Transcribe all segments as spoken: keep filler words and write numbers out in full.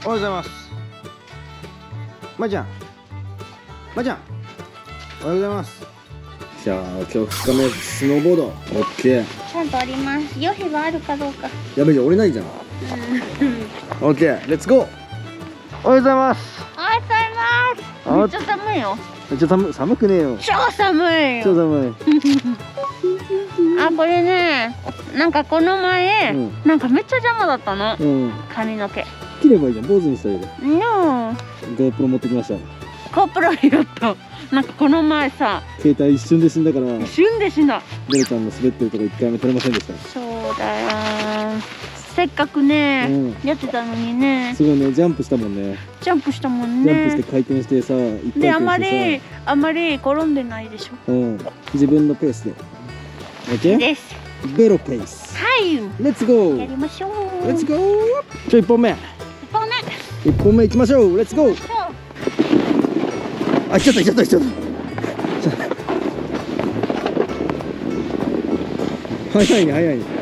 おはようございます。まいちゃん、まいちゃん、おはようございます。じゃあ今日ふつかめスノーボード。オッケー。 ちゃんとあります。ヨヘはあるかどうか。 やべえ、折れないじゃん。オッケー、レッツゴー。おはようございます。 おはようございます。めっちゃ寒いよ。 めっちゃ寒寒くねえよ。 超寒いよ。 超寒い。 あ、これね、なんかこの前、うん、なんかめっちゃ邪魔だったの。うん、髪の毛。 切ればいいじゃん、坊主にしたらいいよ。 No。 ゴープロ 持ってきました。 ゴープロやった。なんかこの前さ、 携帯一瞬で死んだから。 一瞬で死んだ。 ベルちゃんの滑ってるとこ一回目取れませんでした。 そうだよ。せっかくね、うん、やってたのにね。 すごいね、ジャンプしたもんね。 ジャンプしたもんね。 ジャンプして回転してさ、一回転してさ。 で、あまりあまり転んでないでしょ。うん。 自分のペースで。オッケーです。ベロペース。 はい。 レッツゴー。 やりましょう。 レッツゴー。じゃあ一本目。 一本目。 一本目行きましょう。レッツゴー。あ、来ちゃった来ちゃった来ちゃった。早いね早いね。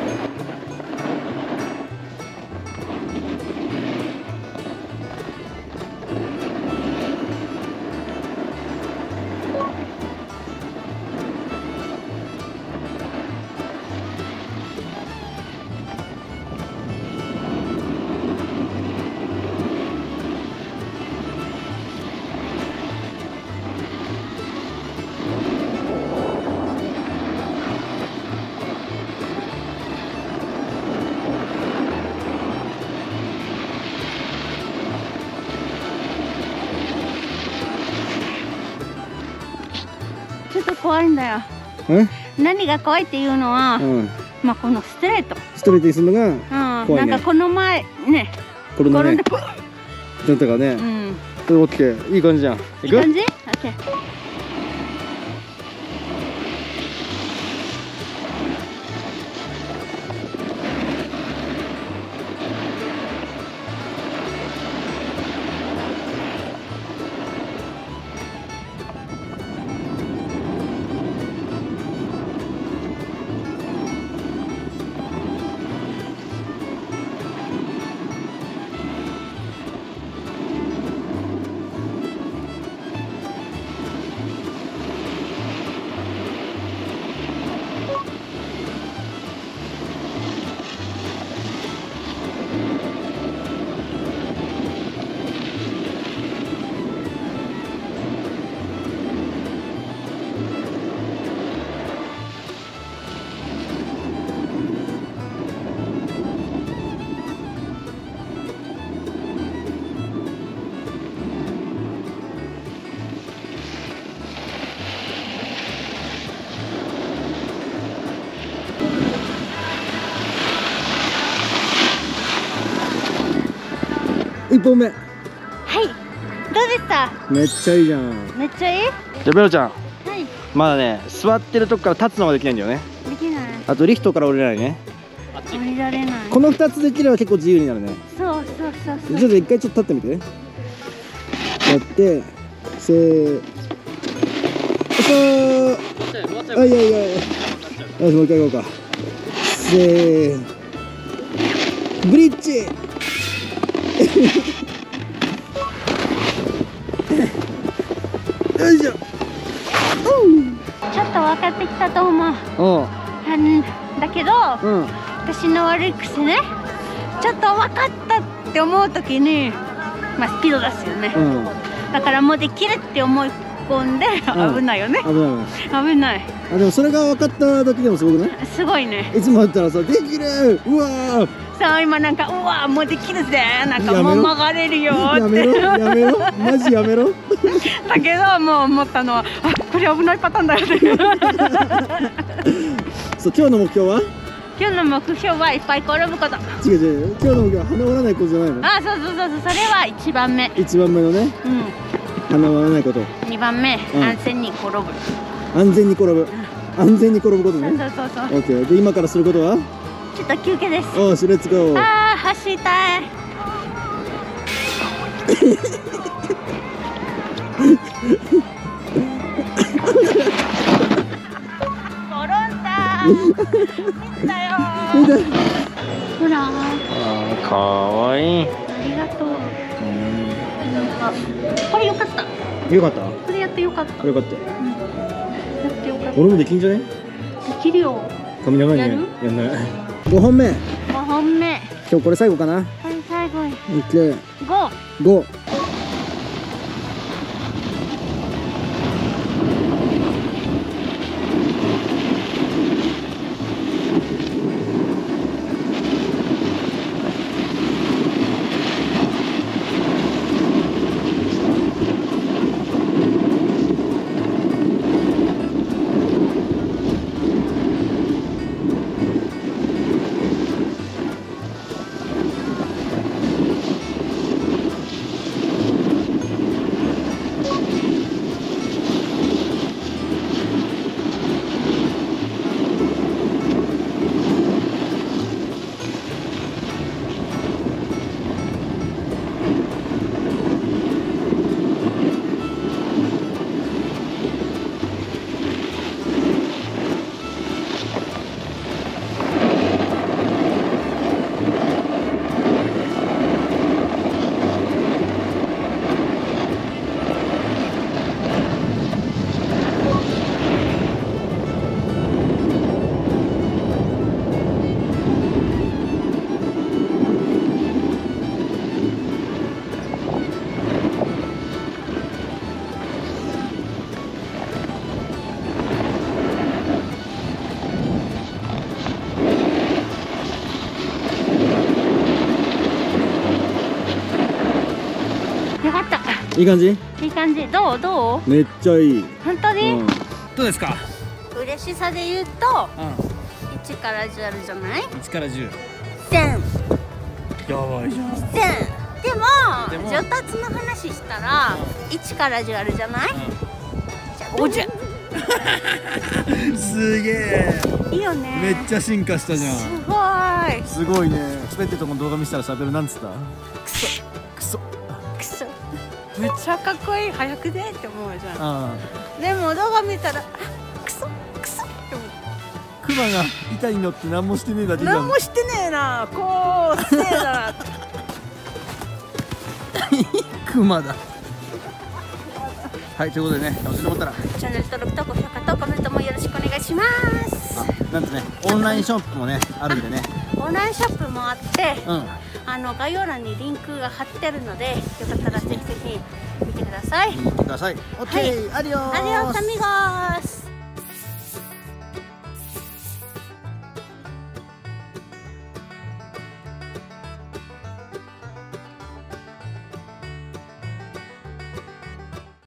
ちょっと怖いんだよ。何が怖いっていうのは、うん、まあこのストレートストレートにするのが怖いね。 なんかこの前ね、 転んでプッちょっとかね、うん、それオッケー。いい感じじゃん。 いい感じ？オッケー。 一本目。 はい。どうでした？ めっちゃいいじゃん。 めっちゃいい。 じゃあベロちゃん。 はい。 まだね、座ってるとこから立つのができないんだよね。 できない。 あとリフトから降りれないね。 降りられない。 この二つできれば結構自由になるね。 そうそうそうそう。 ちょっと一回ちょっと立ってみて。やって、せー。よいしょー。あ、いやいやいや。よし、もう一回行こうか。せー。ブリッジ。よいしょ。ちょっと分かってきたと思う。うん、だけど、うん、私の悪い癖ね、ちょっと分かったって思う時に、まあ、スピード出すよね、うん、だからもうできるって思い込んで危ないよね、うん、危ない危ない。 あ、でもそれが分かった時でもすごくない？ すごいね。 いつもだったらさ、できる、うわー、 さあ今なんか、うわーもうできるぜ、なんかもう曲がれるよって。 やめろやめろマジやめろだけどもう思ったのは、あ、これ危ないパターンだよってそう、今日の目標は？ 今日の目標はいっぱい転ぶこと。 違う違う、今日の目標は鼻割らないことじゃないの？ あ、そうそうそうそう、それは一番目。 一番目のね、うん、鼻割らないこと。 二番目、うん、安全に転ぶ。 安全に転ぶ、安全に転ぶことね。 そうそうそう。 オッケー。で今からすることは？ ちょっと休憩です。 おーし、レッツゴー。 ああ、走りたい。転んだ。見たよ。ほら。ああ、かわいい。 りがとう。あ、これよかった。 よかった。 これやってよかった。 よかった。 やってよかった。 俺もできんじゃね？ できるよ。 髪長いね。やんない。五本目。 五本目。 今日これ最後かな。 これ最後に。 オッケー。 五。 五。いい感じ？ いい感じ。どうどう？ めっちゃいい。 本当に？ うん、どうですか？ 嬉しさで言うと、 うん、 いちからじゅうあるじゃない？いちからじゅう。 せん。 やばいじゃん。 せん。でも、上達の話したら、いちからじゅうあるじゃない？うん、じゃあごじゅう。 すげえ。 いいよね。 めっちゃ進化したじゃん。 すごい。 すごいね。滑ってるとこの動画見せたら喋るなんつった？ クソ。 クソ。 クソ。めっちゃかっこいい。早くねって思うじゃん。 ああ。でも動画見たら、クソクソって思う。 クマが板に乗って何もしてねえだけじゃん。 何もしてねえな。こうせえだな。 クマだ。はい、ということでね、楽しんでもったらチャンネル登録と高評価とコメントもよろしくお願いします。 あ、なんとね、オンラインショップもね、あるんでね。 オンラインショップもあって、 うん、 あの概要欄にリンクが貼ってあるので、よかったらぜひぜひ見てください。 見てください。オッケー、アディオース。 アディオスアミゴース。